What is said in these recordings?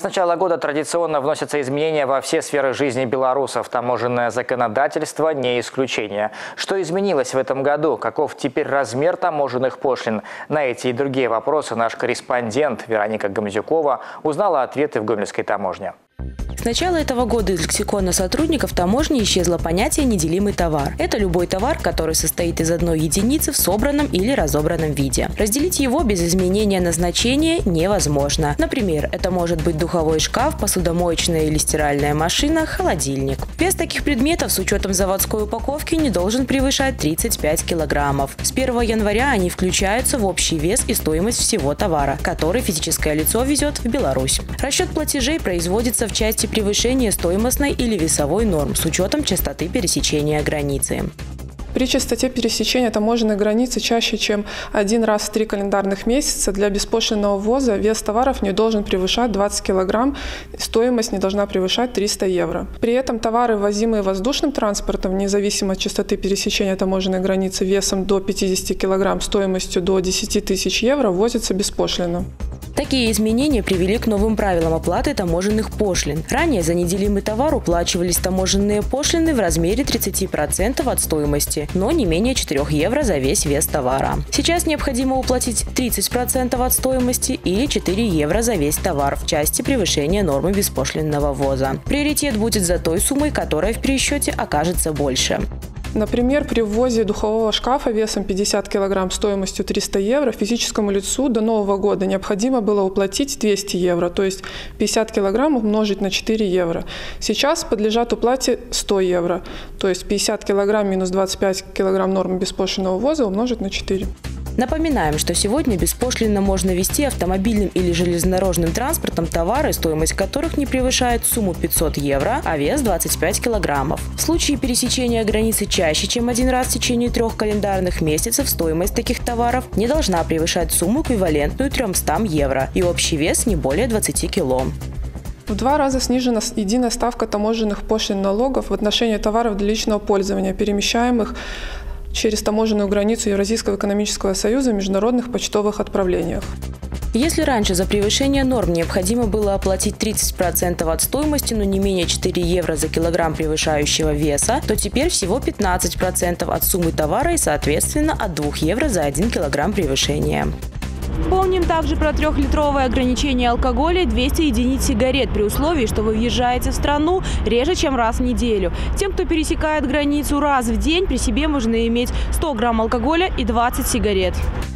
начала года традиционно вносятся изменения во все сферы жизни белорусов. Таможенное законодательство не исключение. Что изменилось в этом году? Каков теперь размер таможенных пошлин? На эти и другие вопросы наш корреспондент Вероника Гомзюкова узнала ответы в Гомельской таможне. С начала этого года из лексикона сотрудников таможни исчезло понятие «неделимый товар». Это любой товар, который состоит из одной единицы в собранном или разобранном виде. Разделить его без изменения назначения невозможно. Например, это может быть духовой шкаф, посудомоечная или стиральная машина, холодильник. Вес таких предметов с учетом заводской упаковки не должен превышать 35 килограммов. С 1 января они включаются в общий вес и стоимость всего товара, который физическое лицо везет в Беларусь. Расчет платежей производится в части превышения стоимостной или весовой норм с учетом частоты пересечения границы. При частоте пересечения таможенной границы чаще, чем один раз в 3 календарных месяца, для беспошлинного ввоза вес товаров не должен превышать 20 кг, стоимость не должна превышать 300 евро. При этом товары, ввозимые воздушным транспортом, независимо от частоты пересечения таможенной границы весом до 50 кг, стоимостью до 10 тысяч евро, ввозятся беспошлино. Такие изменения привели к новым правилам оплаты таможенных пошлин. Ранее за неделимый товар уплачивались таможенные пошлины в размере 30% от стоимости, но не менее 4 евро за весь вес товара. Сейчас необходимо уплатить 30% от стоимости или 4 евро за весь товар в части превышения нормы беспошлинного ввоза. Приоритет будет за той суммой, которая в пересчете окажется больше. Например, при ввозе духового шкафа весом 50 кг стоимостью 300 евро физическому лицу до Нового года необходимо было уплатить 200 евро, то есть 50 кг умножить на 4 евро. Сейчас подлежат уплате 100 евро, то есть 50 кг минус 25 кг нормы беспошлинного ввоза умножить на 4. Напоминаем, что сегодня беспошлинно можно везти автомобильным или железнодорожным транспортом товары, стоимость которых не превышает сумму 500 евро, а вес 25 килограммов. В случае пересечения границы чаще, чем один раз в течение 3 календарных месяцев, стоимость таких товаров не должна превышать сумму, эквивалентную 300 евро, и общий вес не более 20 кило. В 2 раза снижена единая ставка таможенных пошлин налогов в отношении товаров для личного пользования, перемещаемых через таможенную границу Евразийского экономического союза в международных почтовых отправлениях. Если раньше за превышение норм необходимо было оплатить 30% от стоимости, но не менее 4 евро за килограмм превышающего веса, то теперь всего 15% от суммы товара и, соответственно, от 2 евро за 1 килограмм превышения. Помним также про 3-литровое ограничение алкоголя и 200 единиц сигарет при условии, что вы въезжаете в страну реже, чем раз в неделю. Тем, кто пересекает границу раз в день, при себе можно иметь 100 грамм алкоголя и 20 сигарет.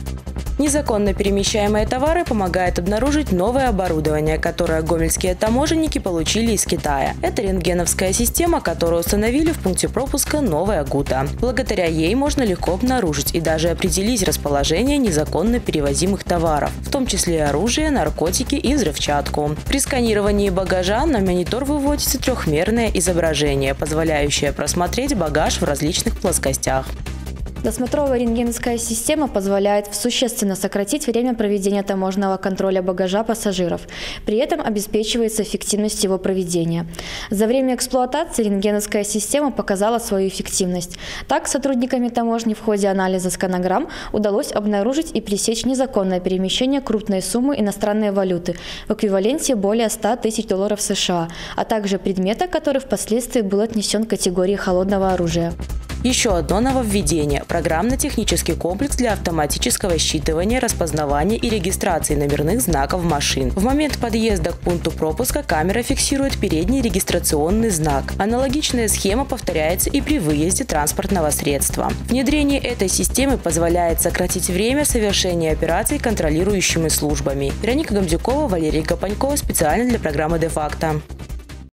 Незаконно перемещаемые товары помогает обнаружить новое оборудование, которое гомельские таможенники получили из Китая. Это рентгеновская система, которую установили в пункте пропуска Новая Гута. Благодаря ей можно легко обнаружить и даже определить расположение незаконно перевозимых товаров, в том числе оружие, наркотики и взрывчатку. При сканировании багажа на монитор выводится трехмерное изображение, позволяющее просмотреть багаж в различных плоскостях. Досмотровая рентгеновская система позволяет существенно сократить время проведения таможенного контроля багажа пассажиров. При этом обеспечивается эффективность его проведения. За время эксплуатации рентгеновская система показала свою эффективность. Так, сотрудниками таможни в ходе анализа сканограмм удалось обнаружить и пресечь незаконное перемещение крупной суммы иностранной валюты в эквиваленте более 100 тысяч долларов США, а также предмета, который впоследствии был отнесен к категории холодного оружия. Еще одно нововведение – программно-технический комплекс для автоматического считывания, распознавания и регистрации номерных знаков машин. В момент подъезда к пункту пропуска камера фиксирует передний регистрационный знак. Аналогичная схема повторяется и при выезде транспортного средства. Внедрение этой системы позволяет сократить время совершения операций контролирующими службами. Вероника Гомзюкова, Валерий Гапоньков, специально для программы «Де факто».